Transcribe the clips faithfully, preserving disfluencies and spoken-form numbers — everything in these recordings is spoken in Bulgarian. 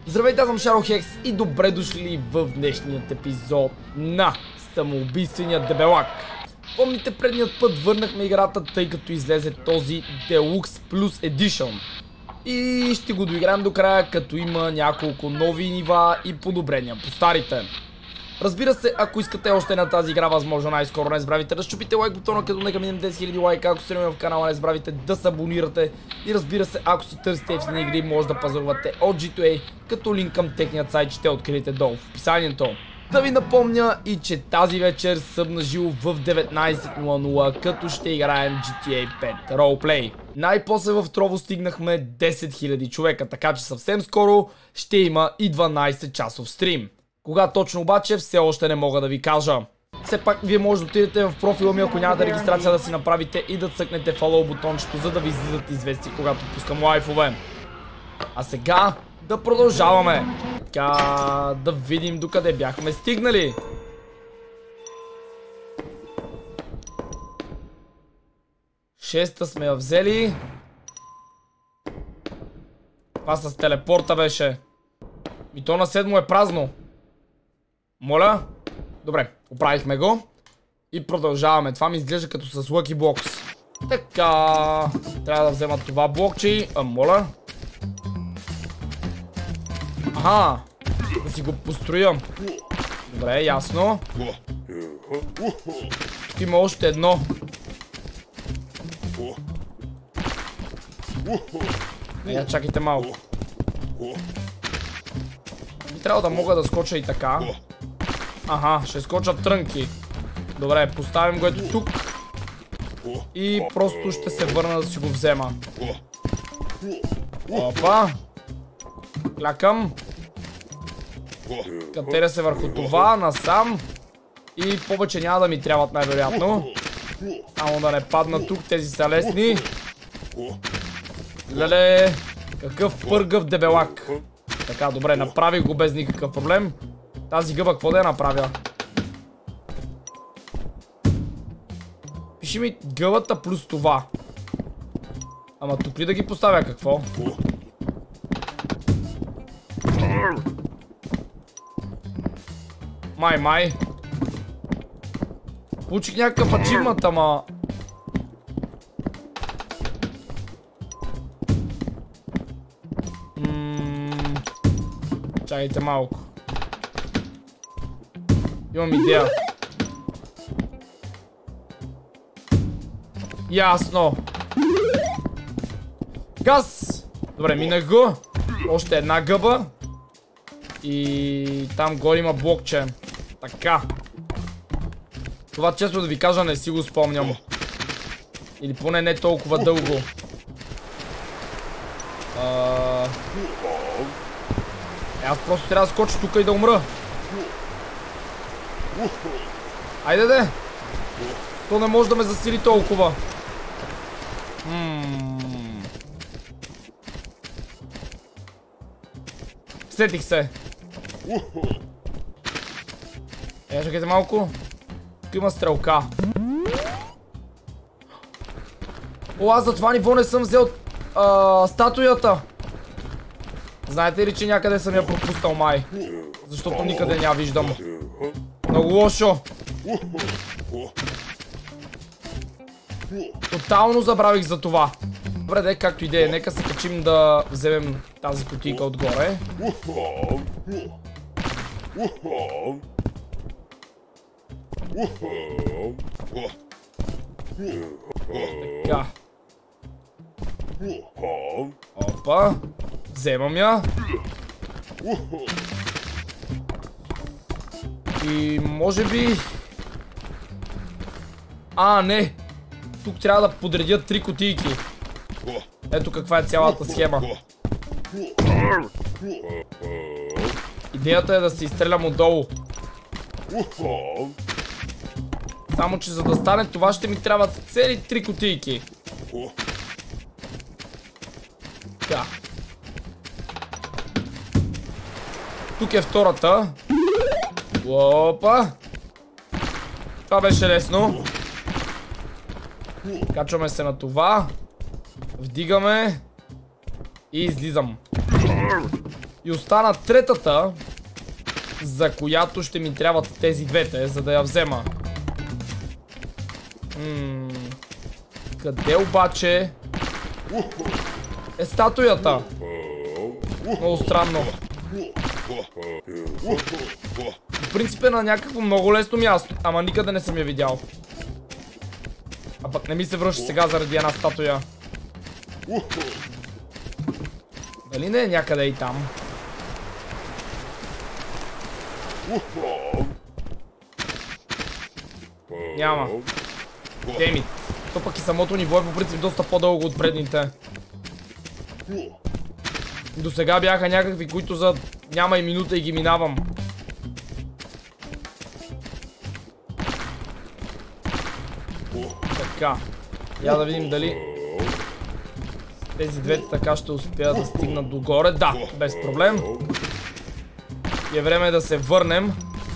Здравейте, аз съм Шаро-Хекс и добре дошли в днешният епизод на Самоубийственият дебелак. Помните, предният път върнахме играта, тъй като излезе този Deluxe Plus Edition. И ще го доиграем до края, като има няколко нови нива и подобрения по старите. Разбира се, ако искате още на тази игра, възможно най-скоро, не забравяйте да щупите лайк бутона, като нека минем десет хиляди лайка. Ако сте нови в канала, не забравяйте да се абонирате. И разбира се, ако си търсите ефтини игри, може да пазарувате от джи ту ей, като линк към техният сайт ще откриете долу в описанието. Да ви напомня и че тази вечер съм на живо в деветнайсет нула нула, като ще играем джи ти ей пет Roleplay. Най-после в Трово стигнахме десет хиляди човека, така че съвсем скоро ще има и дванайсет часов стрим. Кога точно обаче все още не мога да ви кажа. Все пак вие може да отидете в профила ми, ако нямате регистрация, да си направите и да цъкнете follow бутончето, за да ви излизат известия, когато пускам лайфове. А сега да продължаваме. Така, да видим докъде бяхме стигнали. Шеста сме я взели. Това с телепорта беше. И то на седмо е празно. Моля? Добре, оправихме го. И продължаваме. Това ми изглежда като с Lucky Blocks. Така. Трябва да взема това блокче. А, моля. Аха. Да си го построя. Добре, ясно. Тук има още едно. Я чакайте малко. Би трябва да мога да скоча и така. Аха, ще скочат трънки. Добре, поставим го ето тук. И просто ще се върна да си го взема. Опа. Клякам. Катеря се върху това, насам. И повече няма да ми трябват най-вероятно. Само да не падна тук, тези са лесни. Леле, какъв пъргав дебелак. Така, добре, направих го без никакъв проблем. Тази гъба, какво да я направя? Пиши ми гъбата плюс това. Ама тук ли да ги поставя, какво? Май, май. Получих някакъв ачивмент, ама... Ммм... Чакайте малко. Имам идея. Ясно. Газ! Добре, минах го. Още една гъба. И там горе има блокче. Така. Това, честно да ви кажа, не си го спомням. Или поне не толкова дълго. А... Е, аз просто трябва да скоча тук и да умра. Айде де! То не може да ме засили толкова. Ммм... Сетих се. Е, чакайте малко. Тук има стрелка. О, аз за това ниво не съм взел а, статуята. Знаете ли, че някъде съм я пропуснал, май? Защото никъде не я виждам. Много лошо. Тотално забравих за това. Добре, де, както и да е, нека се качим да вземем тази кутийка отгоре. Така. Опа. Вземам я. И може би... А, не. Тук трябва да подредя три кутийки. Ето каква е цялата схема. Идеята е да се изстрелям отдолу. Само че за да стане това ще ми трябват цели три кутийки. Така. Тук е втората. Опа. Това беше лесно. Качваме се на това. Вдигаме. И излизам. И остана третата, за която ще ми трябват тези двете, за да я взема. М-м, къде обаче е статуята? Много странно. В принцип е на някакво много лесно място, ама никъде не съм я видял. А пък не ми се връща сега заради една статуя. Дали не е някъде и там? Няма. Деми. То пък и самото ниво е по принцип доста по-дълго от предните. До сега бяха някакви, които за няма и минута и ги минавам. Така. Я да видим дали тези двете така ще успеят да стигнат догоре. Да, без проблем. И е време да се върнем.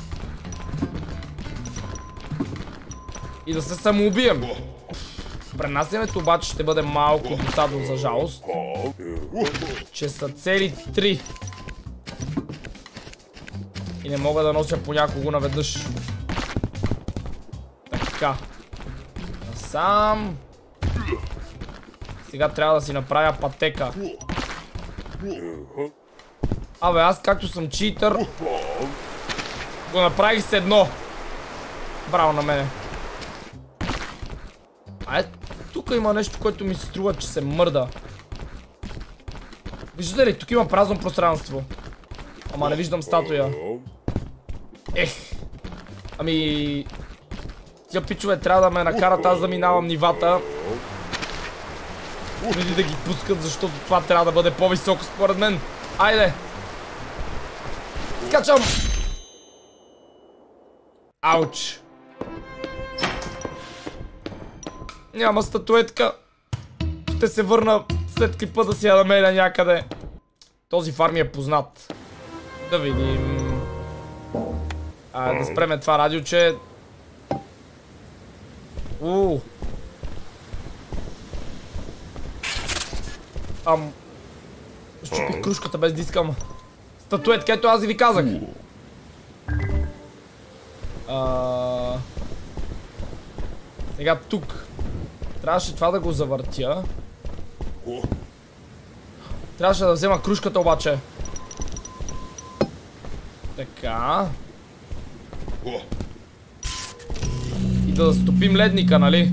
И да се самоубием. Пренасенето обаче ще бъде малко досадно, за жалост. Че са цели три. И не мога да нося по някого наведнъж. Така. Насам. Сега трябва да си направя пътека. Абе, аз както съм читър, го направих с едно. Браво на мене. А е, тук има нещо, което ми се струва, че се мърда. Виждате ли, тук има празно пространство. Ама не виждам статуя. Ех. Ами... Тия пичове трябва да ме накарат аз да минавам нивата. Преди да ги пускат, защото това трябва да бъде по-високо според мен. Айде! Скачам! Ауч! Няма статуетка. Ще се върна след клипа да си я намеря някъде. Този фарм ми е познат. Да видим. А, да спреме това радиоче. Уу. Ам... Щупих кружката без да искам. Статуетка, ето аз и ви казах. А... Сега тук. Трябваше това да го завъртя. Трябваше да взема кружката обаче. Така. И да стопим ледника, нали?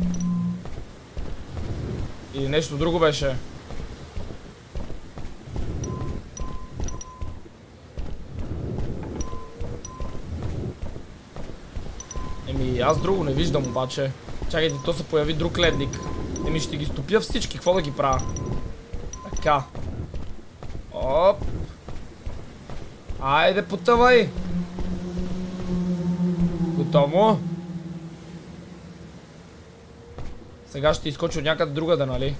Или нещо друго беше. Еми, аз друго не виждам обаче. Чакайте, то се появи друг ледник. Еми, ще ги стопя всички, какво да ги правя? Така. Оп. Айде, потъвай. Готово. Сега ще изкочи от някъде другаде, нали?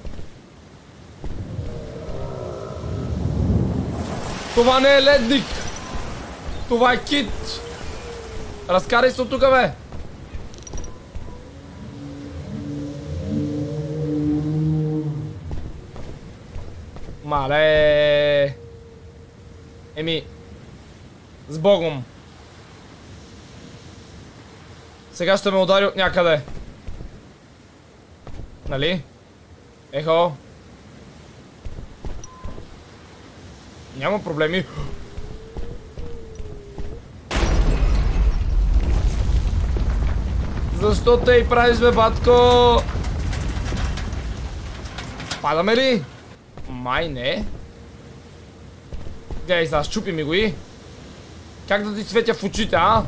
Това не е ледник! Това е кит! Разкарай се от тука, бе! Мале! Еми... С Богом! Сега ще ме удари от някъде. Нали? Ехо! Няма проблеми. Защо те и правиш, бе, батко? Падаме ли? Май не. Гледай сега, щупи ми го и. Как да ти светя в очите, а?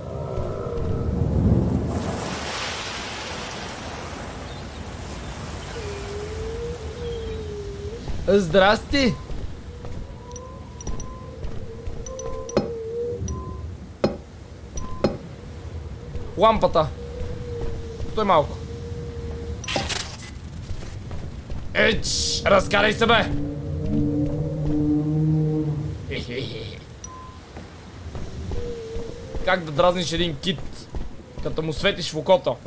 Здрасти! Лампата. Стой малко. Еч! Разкарай се, бе! Как да дразниш един кит, като му светиш в окото?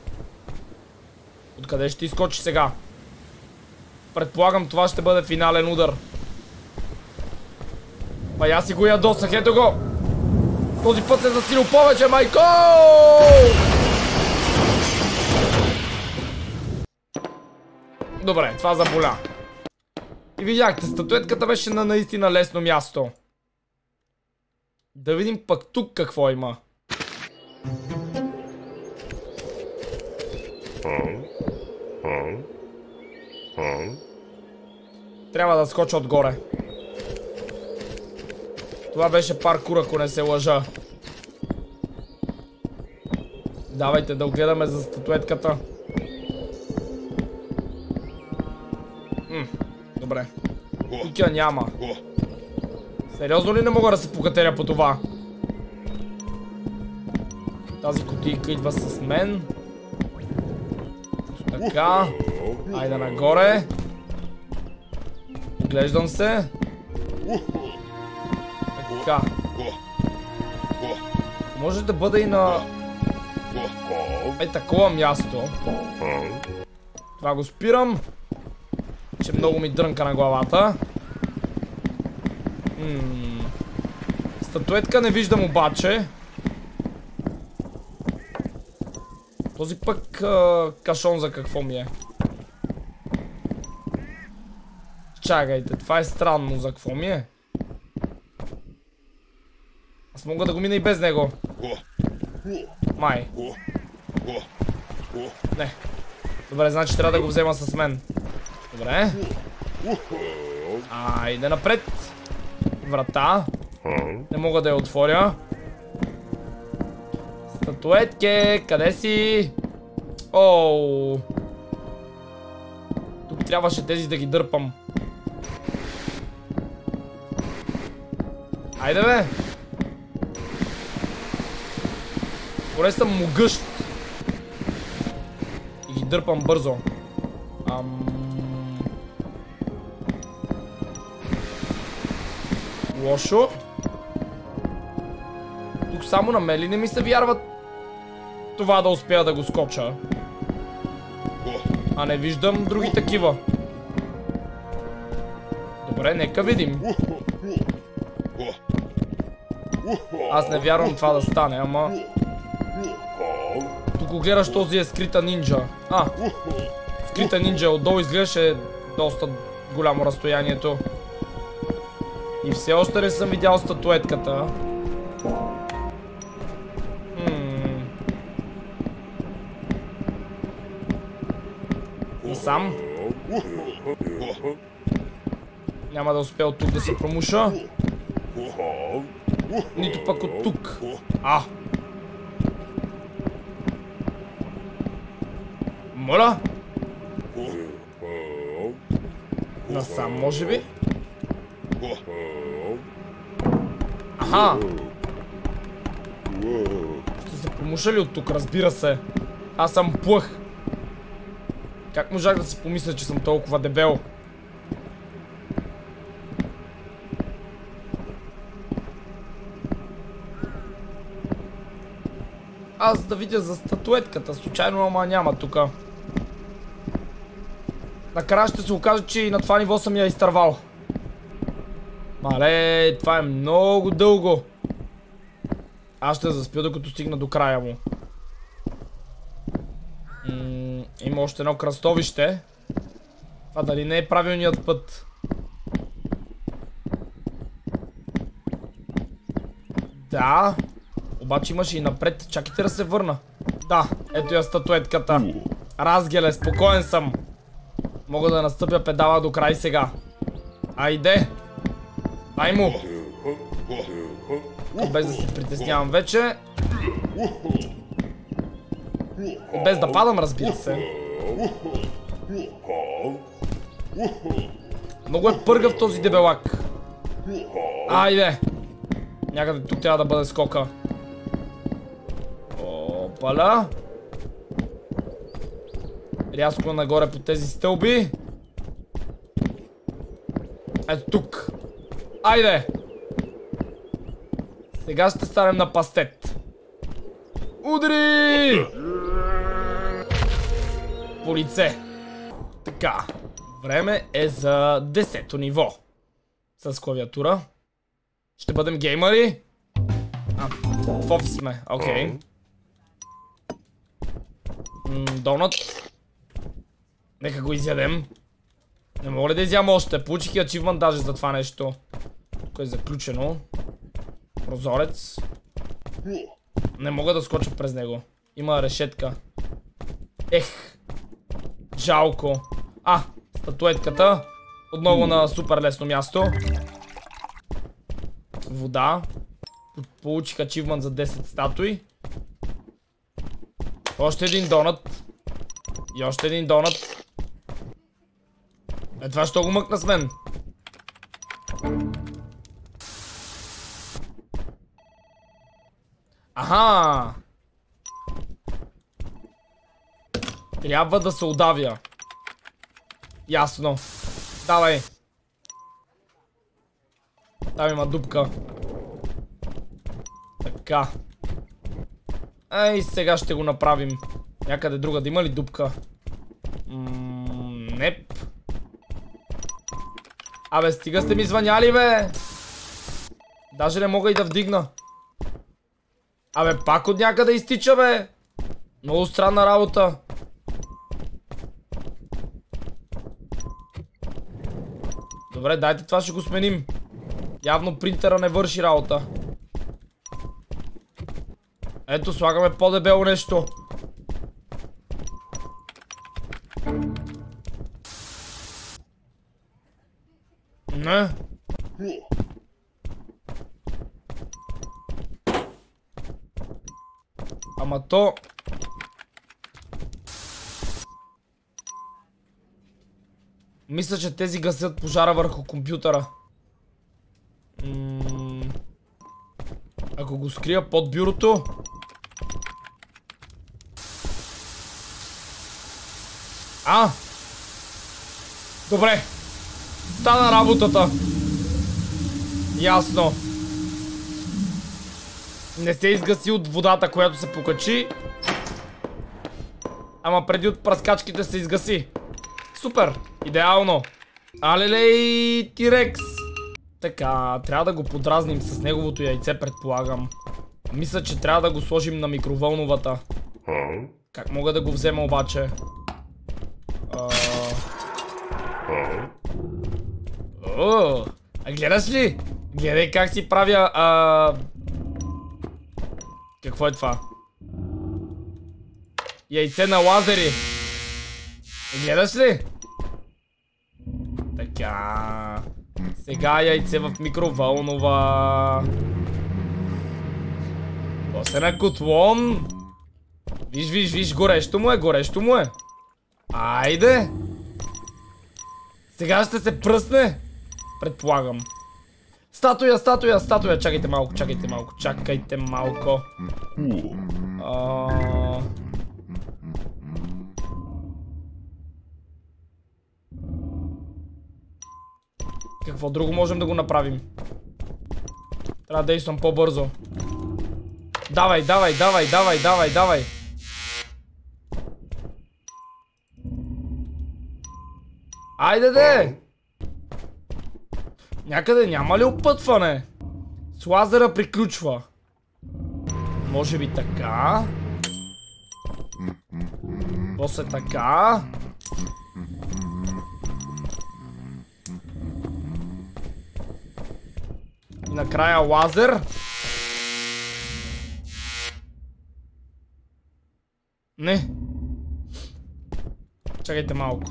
Откъде ще изкочи сега? Предполагам, това ще бъде финален удар. Па я си го ядосах, ето го! Този път се засилил повече, майко! Добре, това заболя. И видяхте, статуетката беше на наистина лесно място. Да видим пък тук какво има. Трябва да скоча отгоре. Това беше паркур, ако не се лъжа. Давайте да огледаме за статуетката. М, добре. Тук я няма. Сериозно ли не мога да се покатеря по това? Тази кутийка идва с мен. Така. Айде нагоре. Оглеждам се. Така. Може да бъде и на... Е такова място. Това го спирам. Че много ми дрънка на главата. М-м. Статуетка не виждам обаче. Този пък а, кашон за какво ми е? Чакайте, това е странно, за какво ми е? Аз мога да го мина и без него. Май. Не. Добре, значи трябва да го взема с мен. Добре. Айде напред. Врата. Не мога да я отворя. Статуетке, къде си? Оу. Тук трябваше тези да ги дърпам. Айде бе. Поне съм могъщ. И ги дърпам бързо. Ам... Лошо. Тук само на мен ли не ми се вярват това да успея да го скоча? А не виждам други такива. Добре, нека видим. Аз не вярвам това да стане, ама... Тук го гледаш, този е скрита нинджа. А, скрита нинджа отдолу изглеждаше доста голямо разстоянието. И все още не съм видял статуетката. Хм. Насам. Няма да успея от тук да се промуша. Нито пък от тук. А! Моля? Насам, може би? Аха! Ще се промуша ли от тук, разбира се. Аз съм плъх. Как можах да си помисля, че съм толкова дебел? Аз да видя за статуетката, случайно, ама няма тука. Накрая ще се окаже, че и на това ниво съм я изтървал. Мале, това е много дълго. Аз ще заспя докато стигна до края му. М- има още едно кръстовище. Това дали не е правилният път? Да. Обаче имаше и напред. Чакайте да се върна. Да, ето я статуетката. Разгеле, спокоен съм. Мога да настъпя педала до край сега. Айде. Ай му. Без да се притеснявам вече. И без да падам, разбира се. Много е пъргав този дебелак. Айде. Някъде тук трябва да бъде скока. Опаля. Рязко нагоре по тези стълби. Ето тук. Айде. Сега ще станем на пастет. Удари! По лице. Така. Време е за десето ниво. С клавиатура. Ще бъдем геймъри? А, в офис сме, окей. Okay. Донат. Нека го изядем. Не мога ли да изям още? Получих и ачивмент даже за това нещо. Тук е заключено. Прозорец. Не мога да скоча през него. Има решетка. Ех. Жалко. А, статуетката. Отново на супер лесно място. Вода. Получих ачивмент за десет статуи. Още един донат. И още един донат. Е, това ще го мъкна с мен. Аха! Трябва да се удавя. Ясно. Давай. Там има дупка. Така. Ей, сега ще го направим. Някъде друга да има ли дупка? Ммм, неп. Абе, стига сте ми звъняли, бе. Даже не мога и да вдигна. Абе, пак от някъде изтича, бе. Много странна работа. Добре, дайте това ще го сменим. Явно принтера не върши работа. Ето, слагаме по-дебело нещо. Не. Ама то... Мисля, че тези гасят пожара върху компютъра. М- Ако го скрия под бюрото... А! Добре! Стана работата! Ясно! Не се изгаси от водата, която се покачи. Ама преди от пръскачките се изгаси. Супер! Идеално! Алелей, Тирекс! Така, трябва да го подразним с неговото яйце, предполагам. Мисля, че трябва да го сложим на микровълновата. Как мога да го взема обаче? А... О, а гледаш ли? Гледай как си правя... А... Какво е това? Яйце на лазери. Гледаш ли? Така. Сега яйце в микровълнова. После на котлон. Виж, виж, виж, горещо му е, горещо му е. Айде. Сега ще се пръсне. Предполагам. Статуя, статуя, статуя. Чакайте малко, чакайте малко, чакайте малко. А... Какво друго можем да го направим? Трябва да действам по-бързо. Давай, давай, давай, давай, давай, давай. Айде де! Някъде няма ли опътване? С лазера приключва. Може би така. После така. И накрая лазер. Не. Чакайте малко.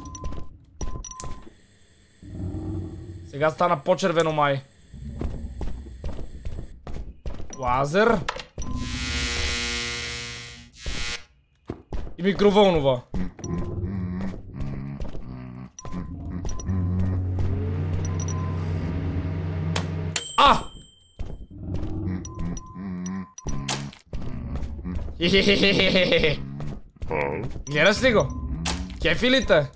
Сега стана по-червено май. Лазер. И микровълнова. А! Хе-хе-хе-хе-хе. Гледаш ли го? Кефи ли те?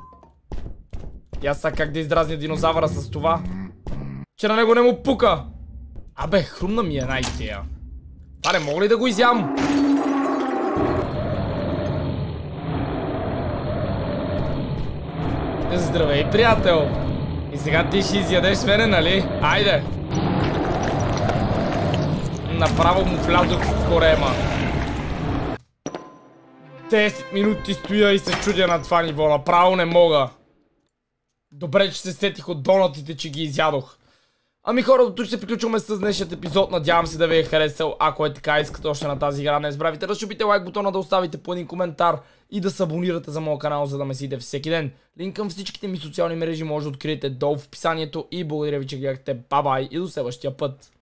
И аз сега как да издразня динозавъра с това? Че на него не му пука. Абе, хрумна ми една идея. Това не мога ли да го изям? Здравей, приятел. И сега ти ще изядеш мене, нали? Айде. Направо му влязох в корема. десет минути стоя и се чудя на това ниво. Направо не мога. Добре, че се сетих от донатите, че ги изядох. Ами хора, до тук ще приключваме с днешният епизод. Надявам се да ви е харесал. Ако е така, искате още на тази игра, не забравяйте да щупите лайк бутона, да оставите по един коментар и да се абонирате за моя канал, за да ме следите всеки ден. Линк към всичките ми социални мрежи може да откриете долу в описанието и благодаря ви, че гледахте. Бай-бай и до следващия път.